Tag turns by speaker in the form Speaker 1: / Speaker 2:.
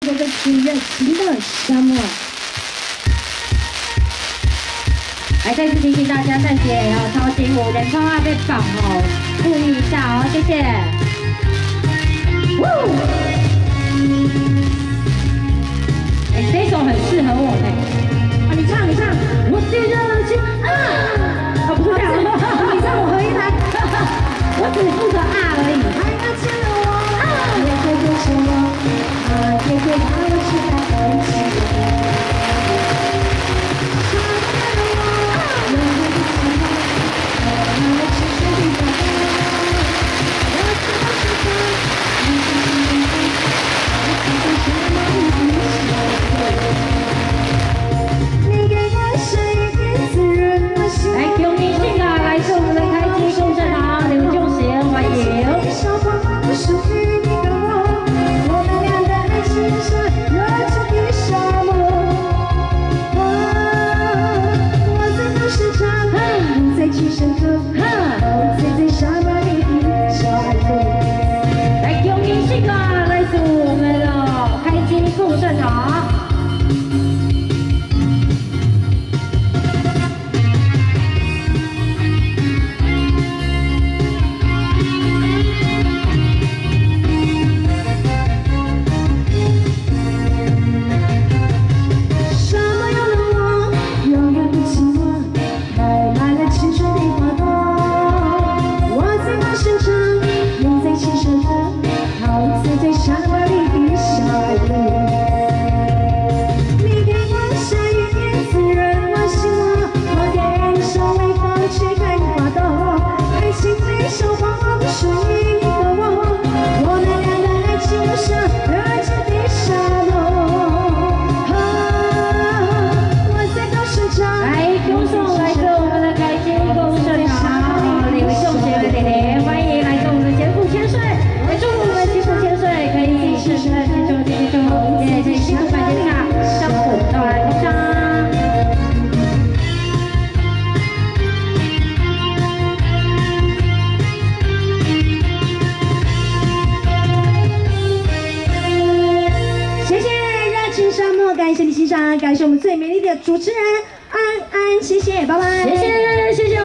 Speaker 1: 这个是热情的沙漠。来，再次提醒大家，站姐要超前5人冲啊，被绑哦，注意一下哦，谢谢。哎，这首很适合我呢。啊，你唱，我的热情啊，啊，不是这样，你唱我合音来，我只负责啊而已。还要牵着我啊，也会跟着我，啊，也会把我期待在一起。 感谢你欣赏，感谢我们最美丽的主持人安安，谢谢，拜拜，谢谢。